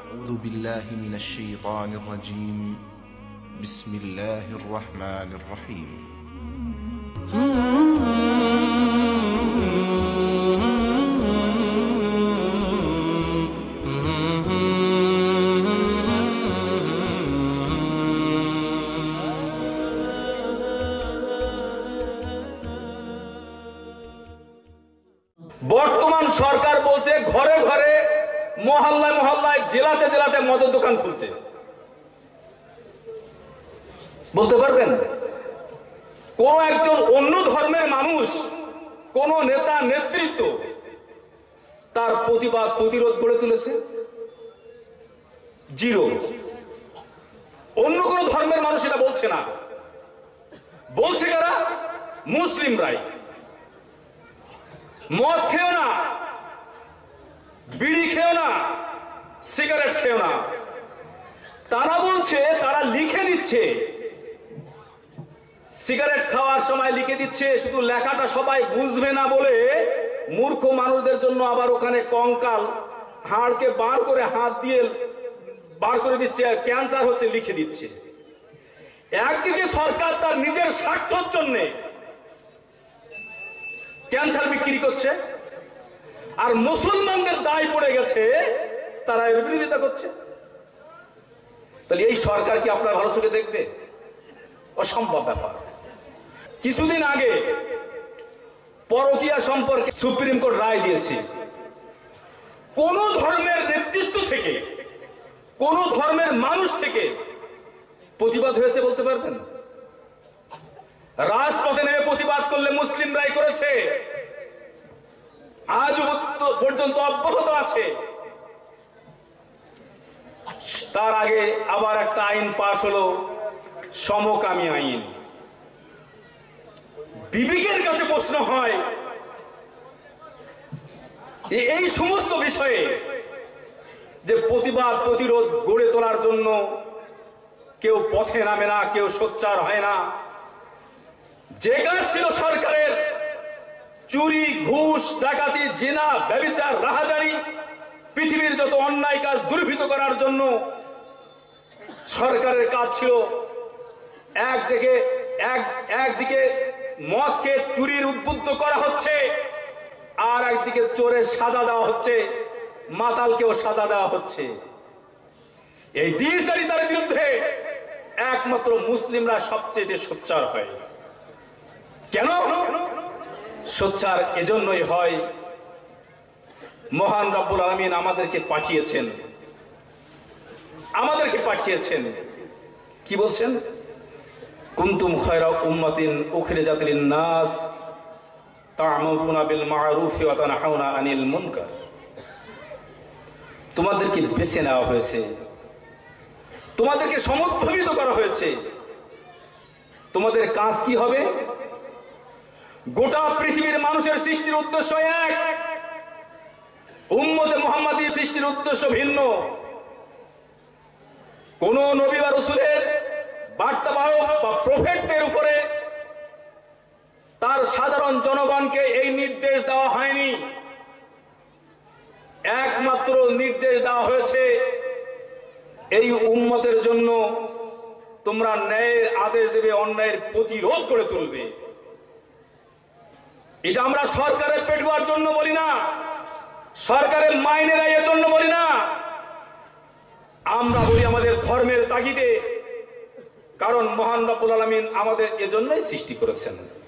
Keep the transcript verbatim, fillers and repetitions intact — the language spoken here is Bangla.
أعوذ بالله من الشيطان الرجيم بسم الله الرحمن الرحيم বর্তমান সরকার বলছে ঘরে ঘরে মহল্লায় মহল্লায় জেলাতে জেলাতে মদের দোকান খুলতে। বলতে পারবেন কোন একজন অন্য ধর্মের মানুষ, কোন নেতা নেতৃত্ব তার প্রতিবাদ প্রতিরোধ গড়ে তুলেছে? জিরো। অন্য কোন ধর্মের মানুষ এটা বলছে না, বলছে কারা? মুসলিমরাই। মদ খেও না, বিড়ি খেও না, সিগারেট খেও না, তারা বলছে, তারা লিখে দিচ্ছে। সিগারেট খাওয়ার সময় লিখে দিচ্ছে, শুধু লেখাটা সবাই বুঝবে না বলে মূর্খ মানুষদের জন্য আবার ওখানে কঙ্কাল হাড়কে বার করে হাত দিয়ে বার করে দিচ্ছে, ক্যান্সার হচ্ছে লিখে দিচ্ছে। একদিকে সরকার তার নিজের স্বার্থের জন্য ক্যান্সার বিক্রি করছে, আর মুসলমানদের দায় পড়ে গেছে, তারা এর বিরোধিতা করছে। তাহলে এই সরকার কি আপনার ভালো চোখে দেখবে? অসম্ভব ব্যাপার। কিছুদিন আগে পরকীয়া সম্পর্কে সুপ্রিম কোর্ট রায় দিয়েছে। কোন ধর্মের নেতৃত্ব থেকে, কোন ধর্মের মানুষ থেকে প্রতিবাদ হয়েছে বলতে পারবেন? রাজপথে নেমে প্রতিবাদ করলে মুসলিমরাই করেছে, আজ পর্যন্ত অব্যাহত আছে। তার আগে আবার একটা আইন পাশ হলো, সমকামী আইন। বিবেকের কাছে প্রশ্ন হয়, এই সমস্ত বিষয়ে যে প্রতিবাদ প্রতিরোধ গড়ে তোলার জন্য কেউ পথে নামে না, কেউ সোচ্চার হয় না। যে কাজ ছিল সরকারের, চুরি, ঘুষ, ডাকাতি, জিনা, ব্যভিচার, রাহাজানি, পৃথিবীর যত অন্যায় কাজ দুর্বৃত্ত করার জন্য সরকারের কাজ ছিল একদিকে এক একদিকে মদকে চুরির উদ্বুদ্ধ করা হচ্ছে, আর একদিকে চোরের সাজা দেওয়া হচ্ছে, মাতালকেও সাজা দেওয়া হচ্ছে। এই দ্বিচারিতার বিরুদ্ধে একমাত্র মুসলিমরা সবচেয়ে সোচ্চার হয়। কেন সোচ্চার? এজন্যই হয়, মহান রব্বুল আলামিন আমাদেরকে পাঠিয়েছেন, আমাদেরকে পাঠিয়েছেন কি বলছেন? কুনতুম খায়রা উম্মাতিন উখরিজাত লিন-নাস তা'মুরুনা বিল মা'রুফি ওয়া তানহাউনা আনিল মুনকার। তোমাদেরকে বেছে নেওয়া হয়েছে, তোমাদেরকে সমুদ্ভবিত করা হয়েছে। তোমাদের কাজ কি হবে? গোটা পৃথিবীর মানুষের সৃষ্টির উদ্দেশ্য এক, উম্মতে মুহাম্মাদী সৃষ্টির উদ্দেশ্য ভিন্ন। কোন নবী বা রাসূলের বার্তাবাহক বা প্রফেটদের উপরে তার সাধারণ জনগণকে এই নির্দেশ দেওয়া হয়নি। একমাত্র নির্দেশ দেওয়া হয়েছে, এই উম্মতের জন্য তোমরা ন্যায়ের আদেশ দেবে, অন্যায়ের প্রতিরোধ করে তুলবে। এটা আমরা সরকারের পেটুয়ার জন্য বলি না, সরকারের মাইনে দেওয়ার জন্য বলি না, আমরা বলি আমাদের ধর্মের তাগিদে। কারণ মহান রব্বুল আলামিন আমাদের এজন্যই সৃষ্টি করেছেন।